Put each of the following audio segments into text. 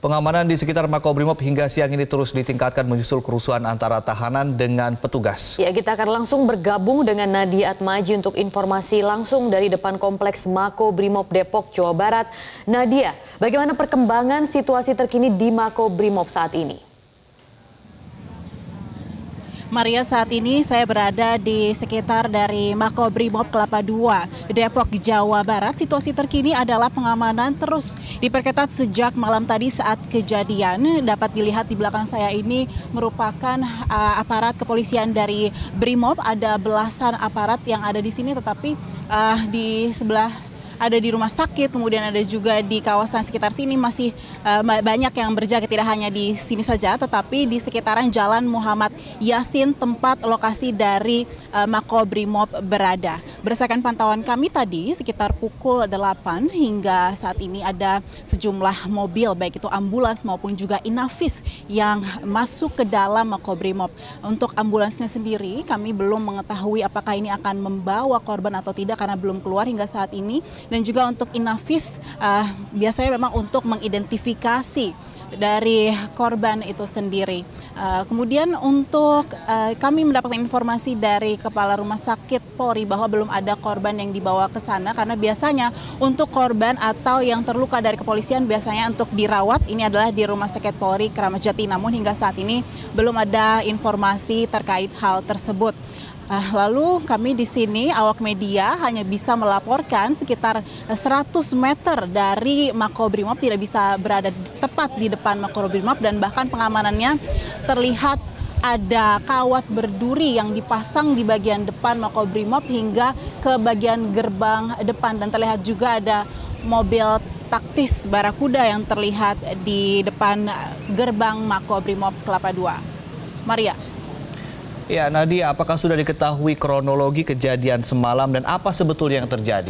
Pengamanan di sekitar Makobrimob hingga siang ini terus ditingkatkan menyusul kerusuhan antara tahanan dengan petugas. Ya, kita akan langsung bergabung dengan Nadia Atmaji untuk informasi langsung dari depan Kompleks Makobrimob Depok, Jawa Barat. Nadia, bagaimana perkembangan situasi terkini di Makobrimob saat ini? Maria, saat ini saya berada di sekitar dari Makobrimob Kelapa II, Depok, Jawa Barat. Situasi terkini adalah pengamanan terus diperketat sejak malam tadi saat kejadian. Dapat dilihat di belakang saya ini merupakan aparat kepolisian dari Brimob. Ada belasan aparat yang ada di sini, tetapi di sebelah ada di rumah sakit, kemudian ada juga di kawasan sekitar sini masih banyak yang berjaga, tidak hanya di sini saja, tetapi di sekitaran Jalan Muhammad Yasin, tempat lokasi dari Makobrimob berada. Berdasarkan pantauan kami tadi, sekitar pukul 8 hingga saat ini ada sejumlah mobil, baik itu ambulans maupun juga Inavis yang masuk ke dalam Makobrimob. Untuk ambulansnya sendiri, kami belum mengetahui apakah ini akan membawa korban atau tidak karena belum keluar hingga saat ini. Dan juga untuk Inavis biasanya memang untuk mengidentifikasi dari korban itu sendiri. Kemudian untuk kami mendapatkan informasi dari Kepala Rumah Sakit Polri bahwa belum ada korban yang dibawa ke sana, karena biasanya untuk korban atau yang terluka dari kepolisian biasanya untuk dirawat ini adalah di Rumah Sakit Polri Kramat Jati. Namun hingga saat ini belum ada informasi terkait hal tersebut. Lalu kami di sini awak media hanya bisa melaporkan sekitar 100 meter dari Makobrimob, tidak bisa berada tepat di depan Makobrimob, dan bahkan pengamanannya terlihat ada kawat berduri yang dipasang di bagian depan Makobrimob hingga ke bagian gerbang depan, dan terlihat juga ada mobil taktis Barakuda yang terlihat di depan gerbang Makobrimob Kelapa II. Maria. Ya, Nadia, apakah sudah diketahui kronologi kejadian semalam dan apa sebetulnya yang terjadi?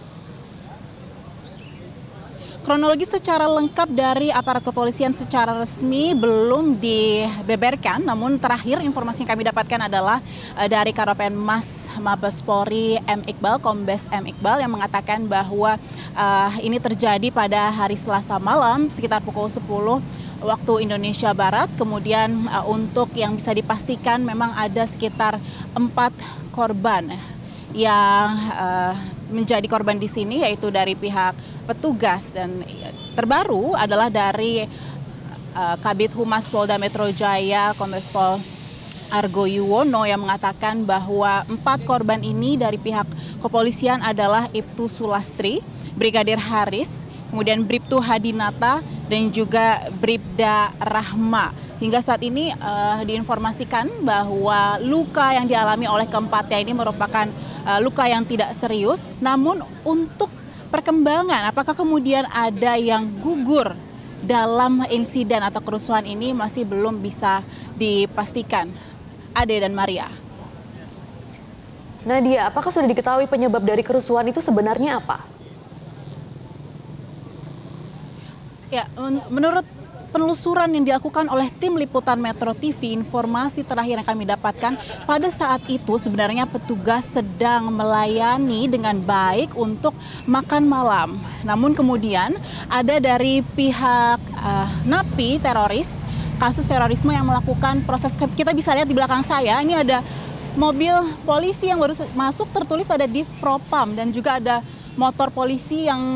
Kronologi secara lengkap dari aparat kepolisian secara resmi belum dibeberkan, namun terakhir informasi yang kami dapatkan adalah dari Karopenmas Mabes Polri M. Iqbal, Kombes M. Iqbal, yang mengatakan bahwa ini terjadi pada hari Selasa malam sekitar pukul 10 waktu Indonesia Barat. Kemudian untuk yang bisa dipastikan memang ada sekitar 4 korban yang menjadi korban di sini, yaitu dari pihak petugas, dan terbaru adalah dari Kabid Humas Polda Metro Jaya Kombes Pol Argo Yuwono yang mengatakan bahwa 4 korban ini dari pihak kepolisian adalah Ibtu Sulastri, Brigadir Haris, kemudian Bribtu Hadinata, dan juga Bribda Rahma. Hingga saat ini diinformasikan bahwa luka yang dialami oleh keempatnya ini merupakan luka yang tidak serius. Namun untuk perkembangan apakah kemudian ada yang gugur dalam insiden atau kerusuhan ini masih belum bisa dipastikan. Ade dan Maria. Nadia, apakah sudah diketahui penyebab dari kerusuhan itu sebenarnya apa? Ya, menurut penelusuran yang dilakukan oleh tim liputan Metro TV, informasi terakhir yang kami dapatkan pada saat itu sebenarnya petugas sedang melayani dengan baik untuk makan malam. Namun kemudian ada dari pihak napi teroris, kasus terorisme yang melakukan proses, kita bisa lihat di belakang saya, ini ada mobil polisi yang baru masuk, tertulis ada Div Propam, dan juga ada motor polisi yang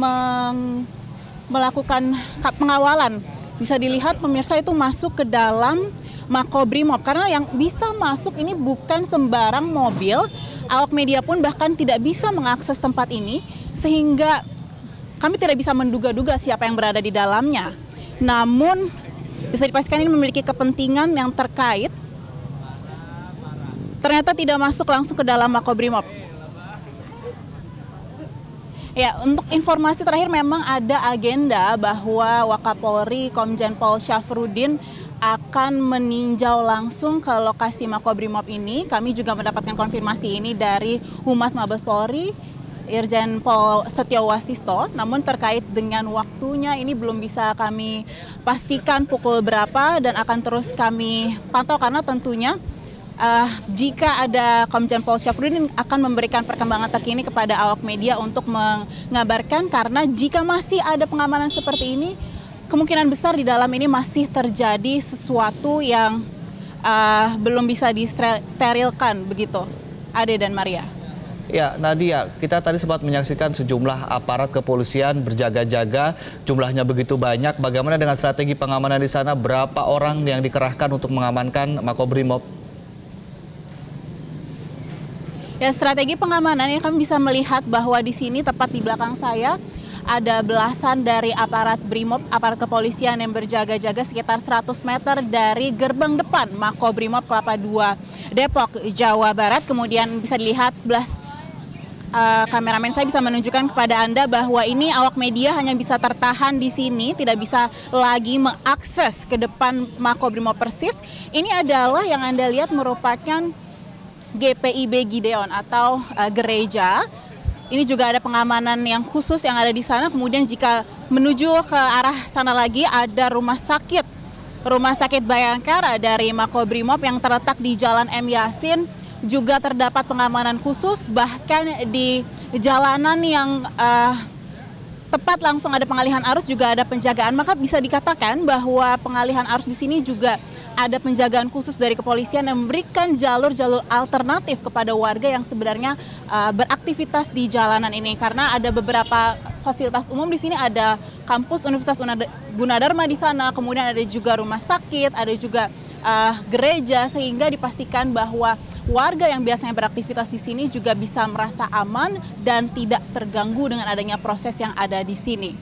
melakukan pengawalan. Bisa dilihat pemirsa itu masuk ke dalam Makobrimob, karena yang bisa masuk ini bukan sembarang mobil. Awak media pun bahkan tidak bisa mengakses tempat ini, sehingga kami tidak bisa menduga-duga siapa yang berada di dalamnya. Namun bisa dipastikan ini memiliki kepentingan yang terkait. Ternyata tidak masuk langsung ke dalam Makobrimob. Ya, untuk informasi terakhir memang ada agenda bahwa Wakapolri Komjen Pol Syafruddin akan meninjau langsung ke lokasi Makobrimob ini. Kami juga mendapatkan konfirmasi ini dari Humas Mabes Polri Irjen Pol Setiawasisto. Namun terkait dengan waktunya ini belum bisa kami pastikan pukul berapa, dan akan terus kami pantau karena tentunya jika ada Komjen Pol Syafruddin akan memberikan perkembangan terkini kepada awak media untuk mengabarkan, karena jika masih ada pengamanan seperti ini kemungkinan besar di dalam ini masih terjadi sesuatu yang belum bisa disterilkan begitu, Ade dan Maria. Ya, Nadia, kita tadi sempat menyaksikan sejumlah aparat kepolisian berjaga-jaga, jumlahnya begitu banyak. Bagaimana dengan strategi pengamanan di sana? Berapa orang yang dikerahkan untuk mengamankan Makobrimob? Ya, strategi pengamanannya kami bisa melihat bahwa di sini tepat di belakang saya ada belasan dari aparat Brimob, aparat kepolisian yang berjaga-jaga sekitar 100 meter dari gerbang depan Makobrimob Kelapa II Depok, Jawa Barat. Kemudian bisa dilihat sebelah kameramen saya bisa menunjukkan kepada Anda bahwa ini awak media hanya bisa tertahan di sini, tidak bisa lagi mengakses ke depan Makobrimob persis. Ini adalah yang Anda lihat merupakan GPIB Gideon atau gereja. Ini juga ada pengamanan yang khusus yang ada di sana. Kemudian jika menuju ke arah sana lagi ada Rumah Sakit Bayangkara dari Makobrimob yang terletak di Jalan M. Yasin. Juga terdapat pengamanan khusus, bahkan di jalanan yang tepat langsung ada pengalihan arus juga ada penjagaan. Maka bisa dikatakan bahwa pengalihan arus di sini juga ada penjagaan khusus dari kepolisian yang memberikan jalur-jalur alternatif kepada warga yang sebenarnya beraktivitas di jalanan ini. Karena ada beberapa fasilitas umum di sini, ada kampus Universitas Gunadarma di sana, kemudian ada juga rumah sakit, ada juga gereja, sehingga dipastikan bahwa warga yang biasanya beraktivitas di sini juga bisa merasa aman dan tidak terganggu dengan adanya proses yang ada di sini.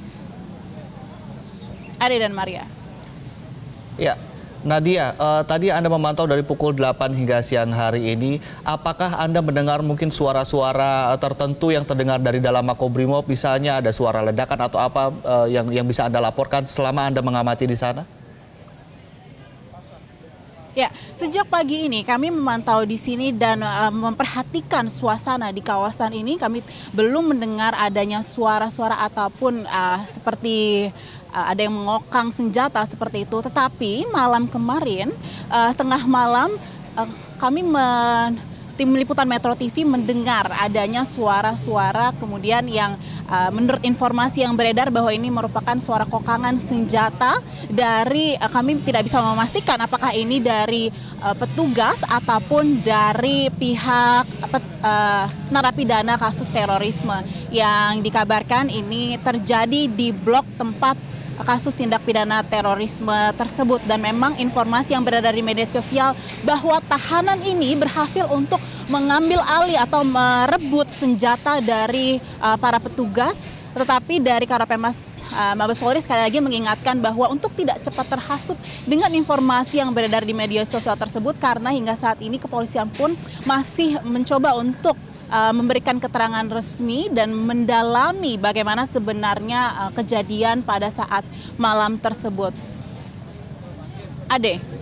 Ade dan Maria. Ya, Nadia, tadi Anda memantau dari pukul 8 hingga siang hari ini. Apakah Anda mendengar mungkin suara-suara tertentu yang terdengar dari dalam Makobrimob? Misalnya ada suara ledakan atau apa yang bisa Anda laporkan selama Anda mengamati di sana? Ya, sejak pagi ini kami memantau di sini dan memperhatikan suasana di kawasan ini. Kami belum mendengar adanya suara-suara ataupun seperti ada yang mengokang senjata seperti itu. Tetapi malam kemarin, tengah malam, kami tim liputan Metro TV mendengar adanya suara-suara kemudian yang menurut informasi yang beredar bahwa ini merupakan suara kokangan senjata dari, kami tidak bisa memastikan apakah ini dari petugas ataupun dari pihak narapidana kasus terorisme yang dikabarkan ini terjadi di blok tempat kasus tindak pidana terorisme tersebut. Dan memang informasi yang beredar di media sosial bahwa tahanan ini berhasil untuk mengambil alih atau merebut senjata dari para petugas. Tetapi dari Karapemas Mabes Polri sekali lagi mengingatkan bahwa untuk tidak cepat terhasut dengan informasi yang beredar di media sosial tersebut, karena hingga saat ini kepolisian pun masih mencoba untuk memberikan keterangan resmi dan mendalami bagaimana sebenarnya kejadian pada saat malam tersebut. Ade.